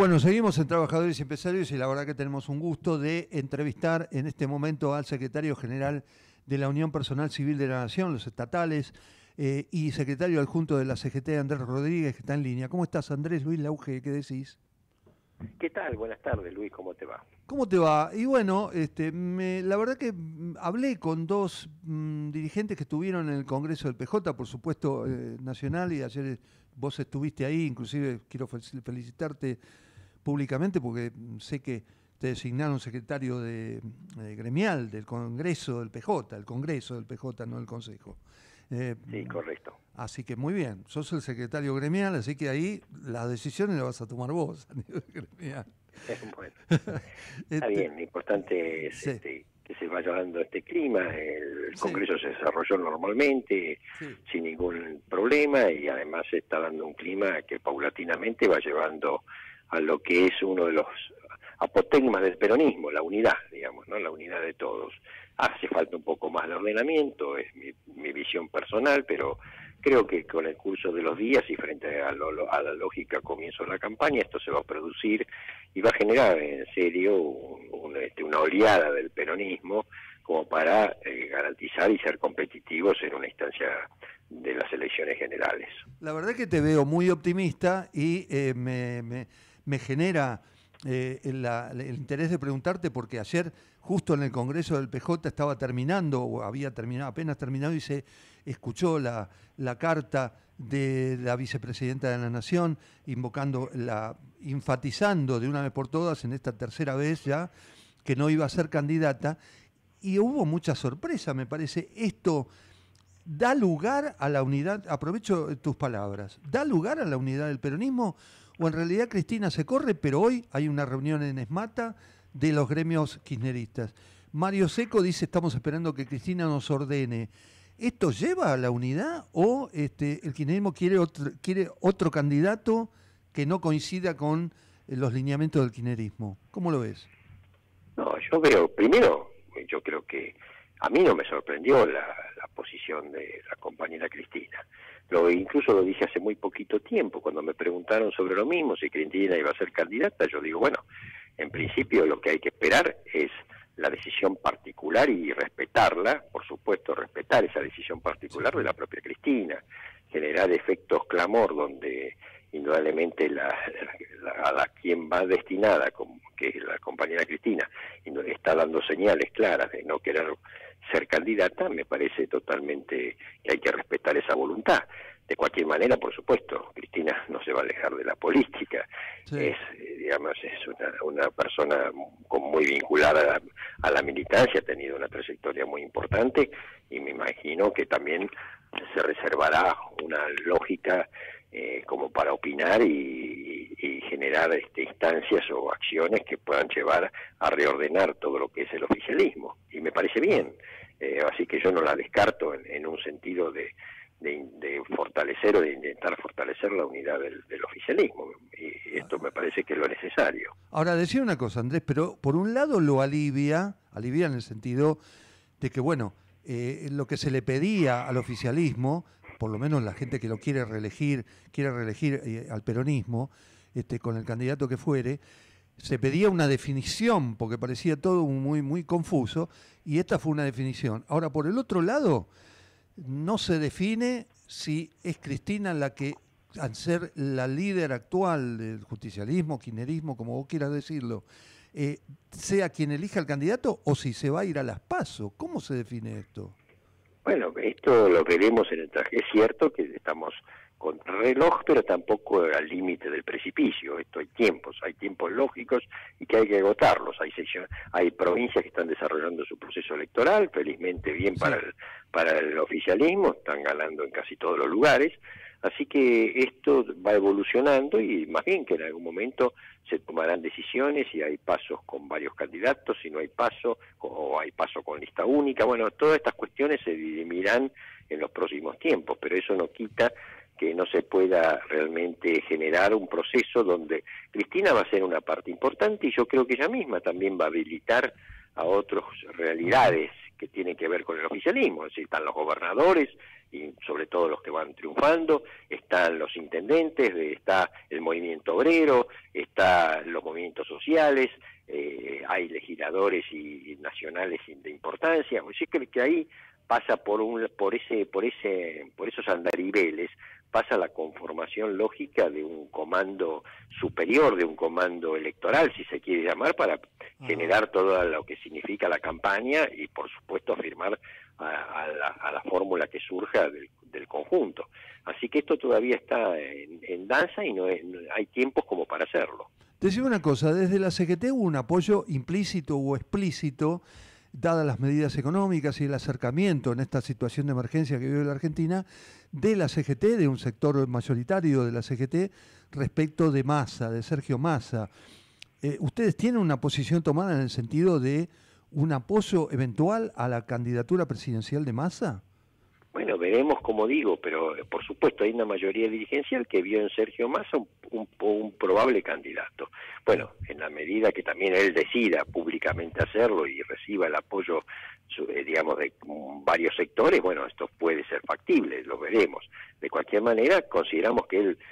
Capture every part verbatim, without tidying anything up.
Bueno, seguimos en Trabajadores y Empresarios y la verdad que tenemos un gusto de entrevistar en este momento al secretario general de la Unión Personal Civil de la Nación, los estatales, eh, y secretario adjunto de la C G T, Andrés Rodríguez, que está en línea. ¿Cómo estás, Andrés? Luis Lauge, ¿qué decís? ¿Qué tal? Buenas tardes, Luis, ¿cómo te va? ¿Cómo te va? Y bueno, este, me, la verdad que hablé con dos mmm, dirigentes que estuvieron en el Congreso del P J, por supuesto, eh, nacional, y ayer vos estuviste ahí, inclusive quiero felicitarte públicamente porque sé que te designaron secretario de, de gremial del Congreso del P J, el Congreso del P J, no el Consejo. Eh, sí, correcto. Así que muy bien, sos el secretario gremial, así que ahí las decisiones las vas a tomar vos a nivel gremial. Bueno, este, está bien, lo importante es sí. este, que se vaya dando este clima, el Sí. Congreso se desarrolló normalmente, Sí. sin ningún problema, y además se está dando un clima que paulatinamente va llevando a lo que es uno de los apotegmas del peronismo, la unidad, digamos, ¿no? La unidad de todos. Hace falta un poco más de ordenamiento, es mi, mi visión personal, pero creo que con el curso de los días y frente a, lo, a la lógica comienzo de la campaña, esto se va a producir y va a generar en serio un, un, este, una oleada del peronismo como para eh, garantizar y ser competitivos en una instancia de las elecciones generales. La verdad que te veo muy optimista y eh, me, me, me genera eh, la, el interés de preguntarte, porque ayer justo en el Congreso del P J estaba terminando, o había terminado, apenas terminado, y se escuchó la, la carta de la vicepresidenta de la Nación, invocando, la, enfatizando de una vez por todas, en esta tercera vez ya, que no iba a ser candidata, y hubo mucha sorpresa, me parece. Esto da lugar a la unidad, aprovecho tus palabras, ¿da lugar a la unidad del peronismo o en realidad Cristina se corre, pero hoy hay una reunión en Esmata de los gremios kirchneristas? Mario Seco dice, estamos esperando que Cristina nos ordene. ¿Esto lleva a la unidad o este, el kirchnerismo quiere otro, quiere otro candidato que no coincida con los lineamientos del kirchnerismo? ¿Cómo lo ves? No, yo veo, primero, yo creo que a mí no me sorprendió la, la posición de la compañera Cristina. Lo, incluso lo dije hace muy poquito tiempo, cuando me preguntaron sobre lo mismo, si Cristina iba a ser candidata, yo digo, bueno, en principio lo que hay que esperar es la decisión particular y respetarla, por supuesto, respetar esa decisión particular de la propia Cristina, generar efectos clamor donde indudablemente la, la, a la quien va destinada, como que es la compañera Cristina, y está dando señales claras de no querer ser candidata, me parece totalmente que hay que respetar esa voluntad. De cualquier manera, por supuesto, Cristina no se va a alejar de la política, sí. es, digamos, es una, una persona con, muy vinculada a la, a la militancia, ha tenido una trayectoria muy importante, y me imagino que también se reservará una lógica eh, como para opinar y, y generar este, instancias o acciones que puedan llevar a reordenar todo lo que es el oficialismo, y me parece bien, eh, así que yo no la descarto en, en un sentido de De, de fortalecer o de intentar fortalecer la unidad del, del oficialismo, y esto me parece que es lo necesario. Ahora, decía una cosa, Andrés, pero por un lado lo alivia, alivia en el sentido de que, bueno, eh, lo que se le pedía al oficialismo, por lo menos la gente que lo quiere reelegir, quiere reelegir eh, al peronismo, este, con el candidato que fuere, se pedía una definición, porque parecía todo muy, muy confuso, y esta fue una definición. Ahora, por el otro lado, no se define si es Cristina la que, al ser la líder actual del justicialismo, kirchnerismo, como vos quieras decirlo, eh, sea quien elija el candidato o si se va a ir a las PASO. ¿Cómo se define esto? Bueno, esto lo veremos en el traje. Es cierto que estamos con reloj, pero tampoco al límite del precipicio. Esto hay tiempos, hay tiempos lógicos y que hay que agotarlos. Hay sección, hay provincias que están desarrollando su proceso electoral, felizmente bien sí. para el, para el oficialismo, están ganando en casi todos los lugares. Así que esto va evolucionando y más bien que en algún momento se tomarán decisiones y hay pasos con varios candidatos, si no hay paso, o hay paso con lista única. Bueno, todas estas cuestiones se dirimirán en los próximos tiempos, pero eso no quita que no se pueda realmente generar un proceso donde Cristina va a ser una parte importante y yo creo que ella misma también va a habilitar a otras realidades que tienen que ver con el oficialismo. Es decir, están los gobernadores y sobre todo los que van triunfando, están los intendentes, está el movimiento obrero, están los movimientos sociales, eh, hay legisladores y, y nacionales de importancia. Así que, que ahí pasa por un por ese por ese por esos andariveles, pasa la conformación lógica de un comando superior, de un comando electoral, si se quiere llamar, para ah. generar todo lo que significa la campaña y, por supuesto, afirmar a, a, la, a la fórmula que surja del, del conjunto. Así que esto todavía está en, en danza y no, es, no hay tiempos como para hacerlo. Te digo una cosa, desde la C G T hubo un apoyo implícito o explícito, dadas las medidas económicas y el acercamiento en esta situación de emergencia que vive la Argentina, de la C G T, de un sector mayoritario de la C G T, respecto de Massa, de Sergio Massa. Eh, ¿Ustedes tienen una posición tomada en el sentido de un apoyo eventual a la candidatura presidencial de Massa? Bueno, veremos, como digo, pero por supuesto hay una mayoría dirigencial que vio en Sergio Massa un, un, un probable candidato. Bueno, en la medida que también él decida públicamente hacerlo y reciba el apoyo, digamos, de varios sectores, bueno, esto puede ser factible, lo veremos. De cualquier manera, consideramos que él,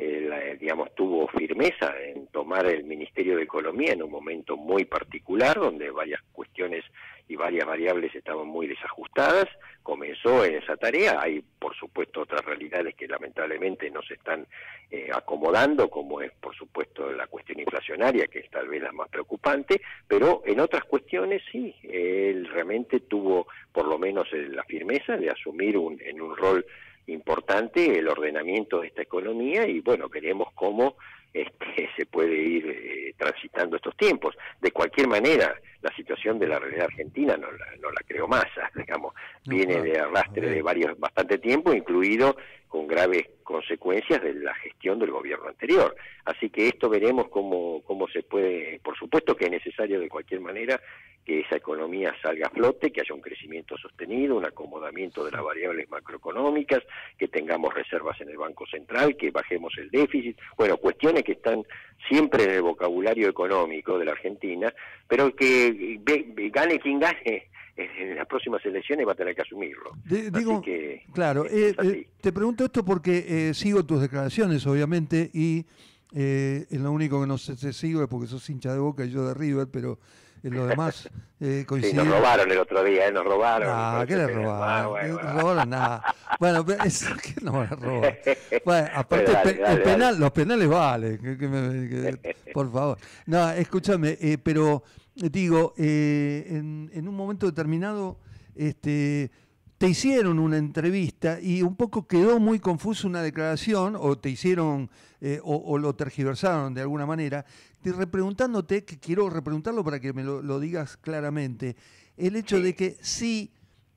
él digamos, tuvo firmeza en tomar el Ministerio de Economía en un momento muy particular, donde varias cuestiones y varias variables estaban muy desajustadas. Comenzó en esa tarea. Hay, por supuesto, otras realidades que lamentablemente no se están eh, acomodando, como es, por supuesto, la cuestión inflacionaria, que es tal vez la más preocupante, pero en otras cuestiones sí, él realmente tuvo por lo menos la firmeza de asumir un, en un rol importante el ordenamiento de esta economía y, bueno, veremos cómo este, se puede ir eh, transitando estos tiempos. De cualquier manera, la situación de la realidad argentina no la, no la creó Massa, digamos, viene de arrastre de varios, bastante tiempo, incluido con graves consecuencias de la gestión del gobierno anterior. Así que esto veremos cómo, cómo se puede, por supuesto que es necesario de cualquier manera que esa economía salga a flote, que haya un crecimiento sostenido, un acomodamiento de las variables macroeconómicas, que tengamos reservas en el Banco Central, que bajemos el déficit, bueno, cuestiones que están siempre en el vocabulario económico de la Argentina, pero que gane quien gane, en las próximas elecciones va a tener que asumirlo. De, digo, así que, claro, eh, eh, te pregunto esto porque eh, sigo tus declaraciones, obviamente, y eh, lo único que no sé si sigo es porque sos hincha de Boca y yo de River, pero en lo demás eh, coincide. Sí, nos robaron el otro día, ¿eh? Nos robaron. Ah, ¿qué le robaron? Ah, bueno, bueno. No robaron nada. Bueno, es, ¿qué nos van a robar? Bueno, aparte, dale, pe, dale, el penal, dale. Los penales valen, que, que me, que, por favor. No, escúchame, eh, pero digo, eh, en, en un momento determinado, este, te hicieron una entrevista y un poco quedó muy confusa una declaración, o te hicieron, eh, o, o lo tergiversaron de alguna manera, te repreguntándote, que quiero repreguntarlo para que me lo, lo digas claramente, el hecho sí. de que si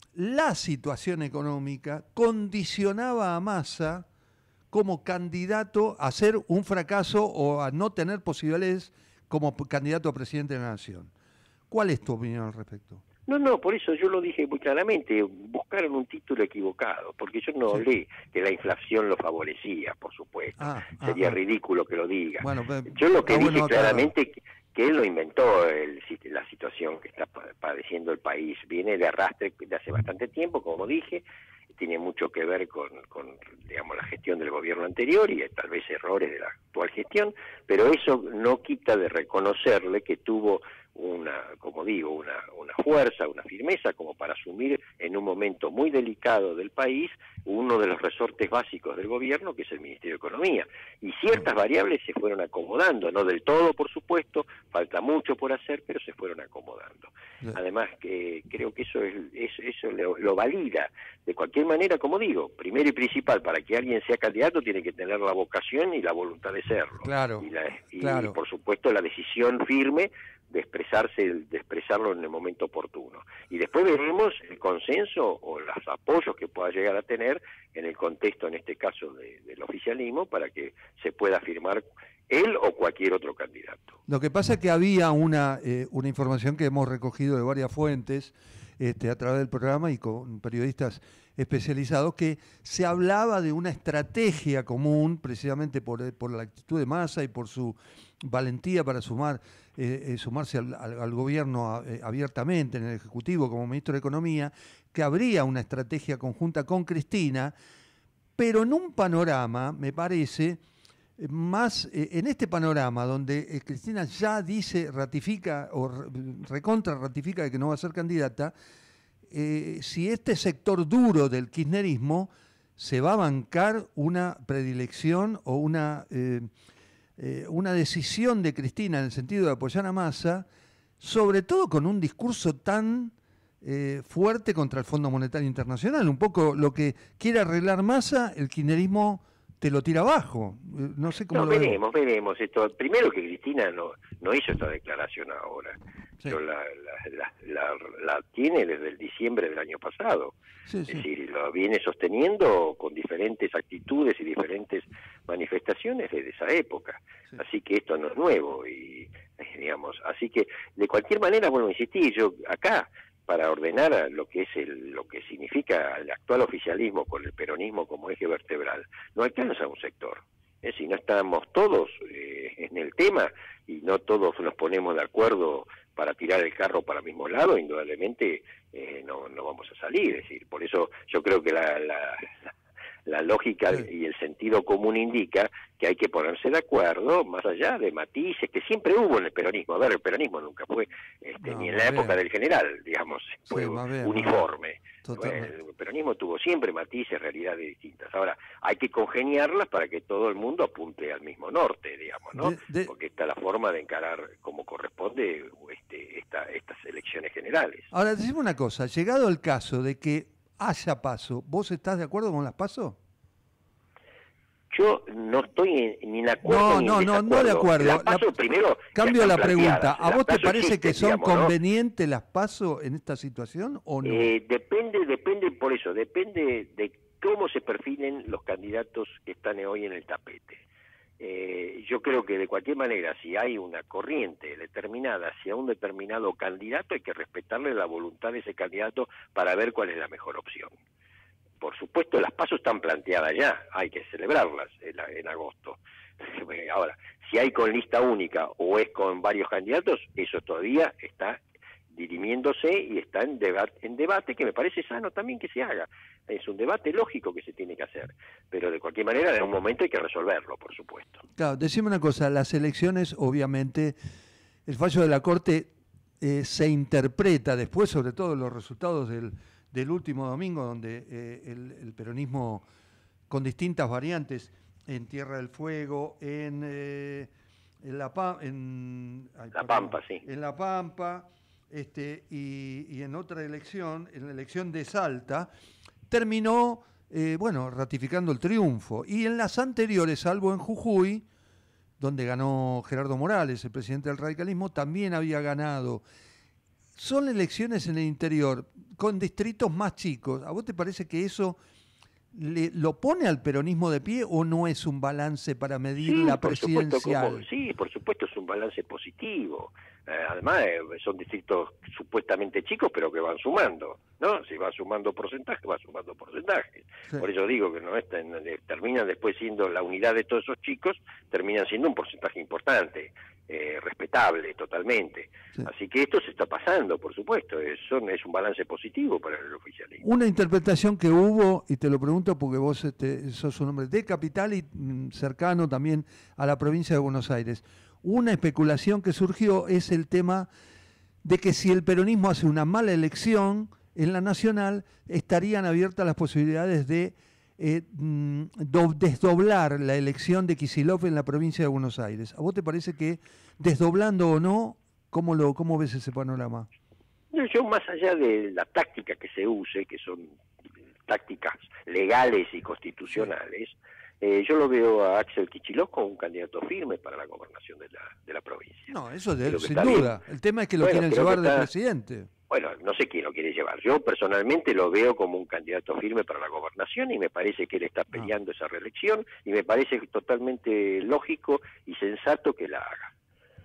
la situación económica condicionaba a Massa como candidato a ser un fracaso o a no tener posibilidades como candidato a presidente de la Nación. ¿Cuál es tu opinión al respecto? No, no, por eso yo lo dije muy claramente, buscaron un título equivocado, porque yo no sí. hablé que la inflación lo favorecía, por supuesto, ah, sería ah, ridículo que lo diga. Bueno, yo lo que dije bueno, claramente que, que él lo inventó, el, la situación que está padeciendo el país, viene de arrastre de hace bastante tiempo, como dije, tiene mucho que ver con, con digamos, la gestión del gobierno anterior y tal vez errores de la actual gestión, pero eso no quita de reconocerle que tuvo una, como digo, una, una fuerza, una firmeza como para asumir en un momento muy delicado del país uno de los resortes básicos del gobierno, que es el Ministerio de Economía. Y ciertas variables se fueron acomodando, no del todo, por supuesto, falta mucho por hacer, pero se fueron acomodando. Además, que creo que eso es, es eso lo, lo valida. De cualquier manera, como digo, primero y principal, para que alguien sea candidato tiene que tener la vocación y la voluntad de serlo. Claro, y, la, y claro. por supuesto, la decisión firme de expresarse, de expresarlo en el momento oportuno. Y después veremos el consenso o los apoyos que pueda llegar a tener en el contexto, en este caso, de, del oficialismo, para que se pueda firmar él o cualquier otro candidato. Lo que pasa es que había una, eh, una información que hemos recogido de varias fuentes, este, a través del programa y con periodistas especializados, que se hablaba de una estrategia común, precisamente por, por la actitud de Massa y por su valentía para sumar, eh, eh, sumarse al, al, al gobierno eh, abiertamente en el Ejecutivo como ministro de Economía, que habría una estrategia conjunta con Cristina, pero en un panorama, me parece, más eh, en este panorama donde eh, Cristina ya dice, ratifica o re, recontra ratifica de que no va a ser candidata, eh, si este sector duro del kirchnerismo se va a bancar una predilección o una, eh, eh, una decisión de Cristina en el sentido de apoyar a Massa, sobre todo con un discurso tan eh, fuerte contra el Fondo Monetario Internacional. Un poco lo que quiere arreglar Massa, el kirchnerismo te lo tira abajo. No sé cómo no, lo veremos, veo. veremos. Esto, primero que Cristina no, no hizo esta declaración ahora. Sí. Yo la, la, la, la, la tiene desde el diciembre del año pasado. Sí, sí. Es decir, lo viene sosteniendo con diferentes actitudes y diferentes manifestaciones desde esa época. Sí. Así que esto no es nuevo. y digamos Así que, de cualquier manera, bueno, insistí, yo acá, para ordenar lo que es el, lo que significa el actual oficialismo con el peronismo como eje vertebral, no alcanza un sector. Es decir, no estamos todos eh, en el tema y no todos nos ponemos de acuerdo para tirar el carro para el mismo lado, indudablemente eh, no, no vamos a salir. Es decir, por eso yo creo que la, la, la lógica sí. y el sentido común indica que hay que ponerse de acuerdo, más allá de matices que siempre hubo en el peronismo. A ver, el peronismo nunca fue, este, no, ni en la época bien. del general, digamos, fue sí, bien, uniforme. Bueno, el peronismo tuvo siempre matices, realidades distintas. Ahora, hay que congeniarlas para que todo el mundo apunte al mismo norte, digamos, ¿no? De, de... Porque esta es la forma de encarar como corresponde este, esta, estas elecciones generales. Ahora, decime una cosa, llegado el caso de que haya PASO, ¿vos estás de acuerdo con las PASO? Yo no estoy ni en acuerdo no, ni no, en no, no de acuerdo. Las PASO, la, primero, cambio la pregunta. ¿A vos te parece existen, que son digamos, convenientes ¿no? las PASO en esta situación o no? Eh, depende, depende, por eso, depende de cómo se perfilen los candidatos que están hoy en el tapete. Eh, yo creo que de cualquier manera, si hay una corriente determinada hacia un determinado candidato, hay que respetarle la voluntad de ese candidato para ver cuál es la mejor opción. Por supuesto, las PASO están planteadas ya, hay que celebrarlas en, en agosto. Ahora, si hay con lista única o es con varios candidatos, eso todavía está dirimiéndose y está en debate, en debate, que me parece sano también que se haga. Es un debate lógico que se tiene que hacer, pero de cualquier manera, en un momento hay que resolverlo, por supuesto. Claro, decime una cosa, las elecciones, obviamente, el fallo de la Corte eh, se interpreta después, sobre todo los resultados del... del último domingo, donde eh, el, el peronismo, con distintas variantes, en Tierra del Fuego, en, eh, en La Pampa, en, ay, La Pampa, sí. En La Pampa, este, y, y en otra elección, en la elección de Salta, terminó, eh, bueno, ratificando el triunfo. Y en las anteriores, salvo en Jujuy, donde ganó Gerardo Morales, el presidente del radicalismo, también había ganado. Son elecciones en el interior, con distritos más chicos. ¿A vos te parece que eso le, lo pone al peronismo de pie o no es un balance para medir sí, la por presidencial? Supuesto, como, sí, por supuesto es un balance positivo. Eh, además, eh, son distritos supuestamente chicos, pero que van sumando, ¿no? Si va sumando porcentaje, va sumando porcentaje. Sí. Por eso digo que no es, terminan después siendo la unidad de todos esos chicos, terminan siendo un porcentaje importante. Eh, respetable totalmente. Sí. Así que esto se está pasando, por supuesto, es, son, es un balance positivo para el oficialismo. Una interpretación que hubo, y te lo pregunto porque vos este, sos un hombre de capital y mm, cercano también a la provincia de Buenos Aires, una especulación que surgió es el tema de que si el peronismo hace una mala elección en la nacional, estarían abiertas las posibilidades de Eh, do, desdoblar la elección de Kicillof en la provincia de Buenos Aires. ¿A vos te parece que, desdoblando o no, cómo, lo, cómo ves ese panorama? Yo, más allá de la táctica que se use, que son tácticas legales y constitucionales, eh, yo lo veo a Axel Kicillof como un candidato firme para la gobernación de la, de la provincia. No, eso de, sin duda. Bien. El tema es que lo bueno, quieren llevar de presidente. Bueno, no sé quién lo quiere llevar. Yo personalmente lo veo como un candidato firme para la gobernación y me parece que él está peleando ah. esa reelección y me parece totalmente lógico y sensato que la haga.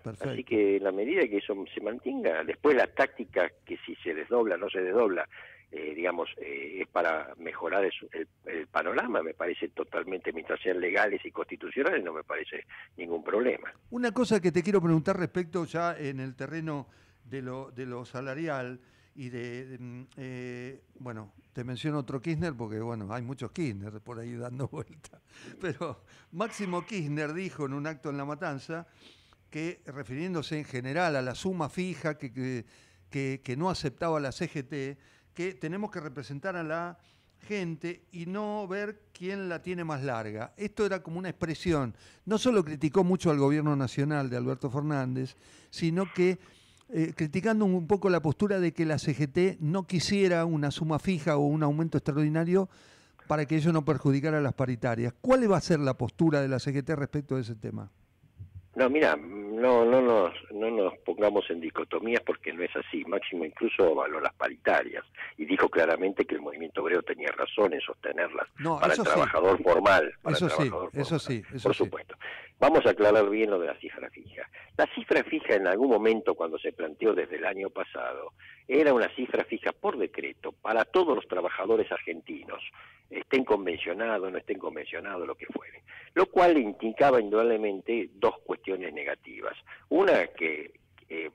Perfecto. Así que en la medida que eso se mantenga, después la táctica que si se desdobla, no se desdobla, eh, digamos, eh, es para mejorar el, el, el panorama, me parece totalmente, mientras sean legales y constitucionales, no me parece ningún problema. Una cosa que te quiero preguntar respecto ya en el terreno de lo, de lo salarial y de, de eh, bueno, te menciono otro Kirchner porque, bueno, hay muchos Kirchner por ahí dando vuelta, pero Máximo Kirchner dijo en un acto en La Matanza que, refiriéndose en general a la suma fija que, que, que, que no aceptaba la C G T, que tenemos que representar a la gente y no ver quién la tiene más larga. Esto era como una expresión. No solo criticó mucho al gobierno nacional de Alberto Fernández, sino que eh, criticando un poco la postura de que la C G T no quisiera una suma fija o un aumento extraordinario para que ello no perjudicara a las paritarias. ¿Cuál va a ser la postura de la C G T respecto de ese tema? No, mira, no, no, nos, no nos pongamos en dicotomías porque no es así. Máximo incluso avaló las paritarias y dijo claramente que el movimiento obrero tenía razón en sostenerlas no, para el trabajador sí. formal. Para eso, el trabajador sí, formal, eso sí, eso por sí. supuesto. Vamos a aclarar bien lo de la cifra fija. La cifra fija en algún momento cuando se planteó desde el año pasado era una cifra fija por decreto para todos los trabajadores argentinos, estén convencionados, no estén convencionados, lo que fuere. Lo cual indicaba indudablemente dos cuestiones negativas. Una que eh,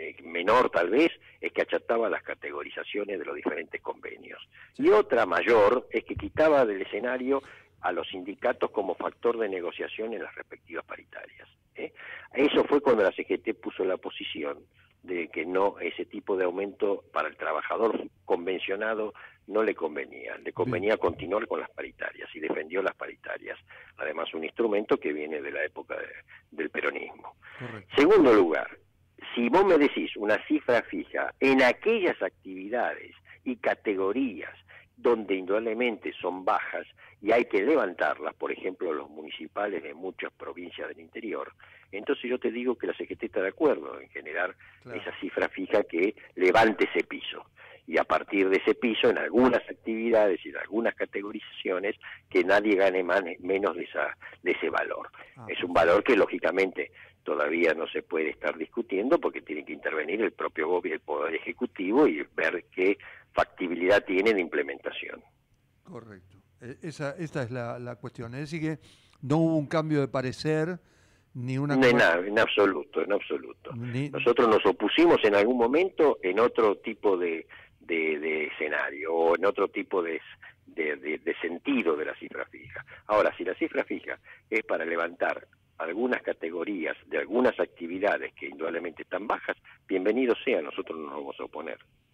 menor tal vez es que achataba las categorizaciones de los diferentes convenios. Y otra mayor es que quitaba del escenario a los sindicatos como factor de negociación en las respectivas paritarias. ¿eh? Eso fue cuando la C G T puso la posición de que no, ese tipo de aumento para el trabajador convencionado no le convenía, le convenía Bien. continuar con las paritarias y defendió las paritarias, además un instrumento que viene de la época de, del peronismo. Correcto. Segundo lugar, si vos me decís una cifra fija en aquellas actividades y categorías donde indudablemente son bajas y hay que levantarlas, por ejemplo los municipales de muchas provincias del interior, entonces yo te digo que la C G T está de acuerdo en generar claro. esa cifra fija que levante ese piso. Y a partir de ese piso, en algunas actividades y en algunas categorizaciones, que nadie gane más, menos de, esa, de ese valor. Ah, es un valor que lógicamente todavía no se puede estar discutiendo porque tiene que intervenir el propio gobierno, el Poder Ejecutivo y ver qué factibilidad tiene de implementación. Correcto. Esa, esta es la, la cuestión. Es decir, que no hubo un cambio de parecer ni una... No, en, en absoluto, en absoluto. Ni... Nosotros nos opusimos en algún momento en otro tipo de, de, de escenario o en otro tipo de, de, de, de sentido de la cifra fija. Ahora, si la cifra fija es para levantar algunas categorías de algunas actividades que indudablemente están bajas, bienvenido sea, nosotros no nos vamos a oponer.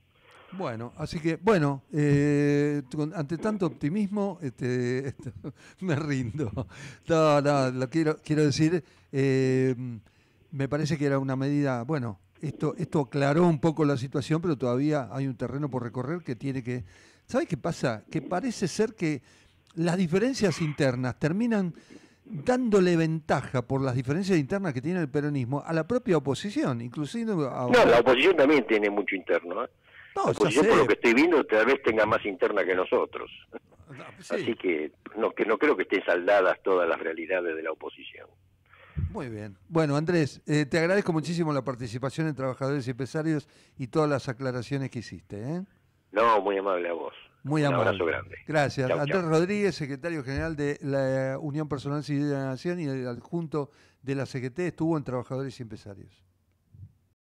Bueno, así que, bueno, eh, ante tanto optimismo, este, este, me rindo. No, no, lo quiero, quiero decir, eh, me parece que era una medida, bueno, esto, esto aclaró un poco la situación, pero todavía hay un terreno por recorrer que tiene que... ¿Sabes qué pasa? Que parece ser que las diferencias internas terminan dándole ventaja por las diferencias internas que tiene el peronismo a la propia oposición, inclusive... A... No, la oposición también tiene mucho interno, ¿eh? No, la oposición, por lo que estoy viendo, tal vez tenga más interna que nosotros. Sí. Así que no, que no creo que estén saldadas todas las realidades de la oposición. Muy bien. Bueno, Andrés, eh, te agradezco muchísimo la participación en Trabajadores y Empresarios y todas las aclaraciones que hiciste. ¿eh? No, muy amable a vos. Muy Un amable. abrazo grande. Gracias. Chau, Andrés chau. Rodríguez, secretario general de la Unión Personal Civil de la Nación y el adjunto de la C G T, estuvo en Trabajadores y Empresarios.